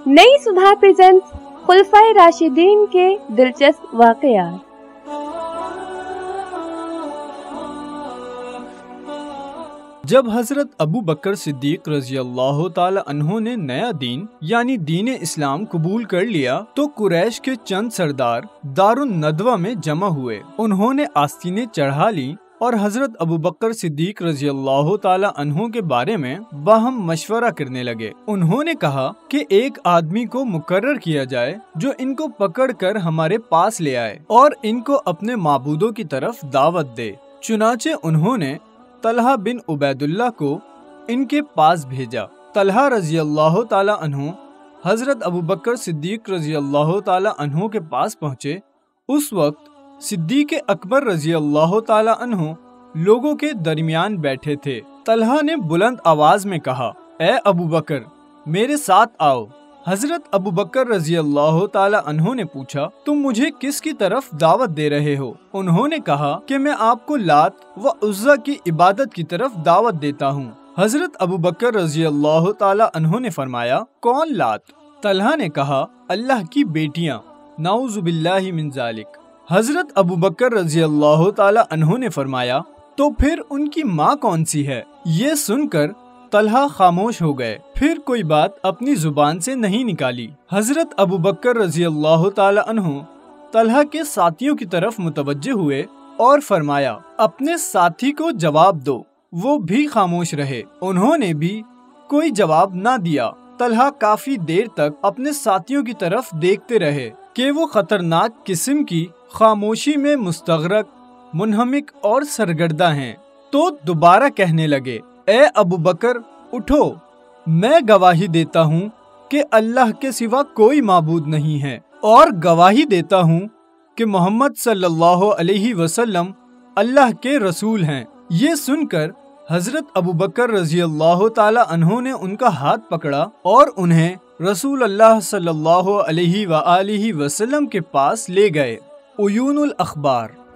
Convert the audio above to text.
नई सुधा प्रेजेंट्स खुलफाए राशिदीन के दिलचस्प वाकयात। जब हजरत अबू बकर सिद्दीक रजी अल्लाह ताला अन्हो ने नया दीन यानी दीन इस्लाम कबूल कर लिया तो कुरैश के चंद सरदार दारुन नदवा में जमा हुए। उन्होंने आस्तीनें चढ़ा ली और हजरत अबू बकर सिद्दीक रजी अल्लाह ताला अन्हो के बारे में बाहम मशवरा करने लगे। उन्होंने कहा कि एक आदमी को मुकर्रर किया जाए जो इनको पकड़ कर हमारे पास ले आए और इनको अपने माबूदों की तरफ दावत दे। चुनाचे उन्होंने तलहा बिन उबैदुल्लाह को इनके पास भेजा। तलहा रजी अल्लाह ताला अन्हो हजरत अबू बकर सिद्दीक रजी अल्लाह ताला अन्हो के पास पहुँचे। उस वक्त सिद्दीक अकबर रजी अल्लाह ताला अन्हो लोगों के दरमियान बैठे थे। तलहा ने बुलंद आवाज में कहा, ए अबू बकर मेरे साथ आओ। हजरत अबू बकर रजी अल्लाह ताला अन्हो ने पूछा, तुम मुझे किसकी तरफ दावत दे रहे हो? उन्होंने कहा कि मैं आपको लात व उज़्ज़ा की इबादत की तरफ दावत देता हूँ। हजरत अबू बकर रजी अल्लाह ताला अन्हो ने फरमाया, कौन लात? तलहा ने कहा, अल्लाह की बेटियाँ, नाऊज़ु बिल्लाहि मिन ज़ालिक। हजरत अबू बकर रजी अल्लाह ताला अन्हो ने फरमाया, तो फिर उनकी माँ कौन सी है? ये सुनकर तलहा खामोश हो गए, फिर कोई बात अपनी जुबान से नहीं निकाली। हजरत अबू बकर रजी अल्लाह ताला अन्हो तलहा के साथियों की तरफ मुतवज्जे हुए और फरमाया, अपने साथी को जवाब दो। वो भी खामोश रहे, उन्होंने भी कोई जवाब ना दिया। तलहा काफी देर तक अपने साथियों की तरफ देखते रहे कि वो खतरनाक किस्म की खामोशी में मुस्तगरक, मुनहमिक और सरगर्दा हैं। तो दोबारा कहने लगे, ए अबू बकर उठो, मैं गवाही देता हूँ कि अल्लाह के सिवा कोई माबूद नहीं है और गवाही देता हूँ कि मोहम्मद सल्लल्लाहु अलैहि वसल्लम अल्लाह के रसूल हैं। ये सुनकर हजरत अबू बकर रजी अल्लाह ताला अन्हो ने उनका हाथ पकड़ा और उन्हें रसूल अल्लाह सल्लल्लाहु अलैहि वसल्लम के पास ले गए। उयूनुल अखबार।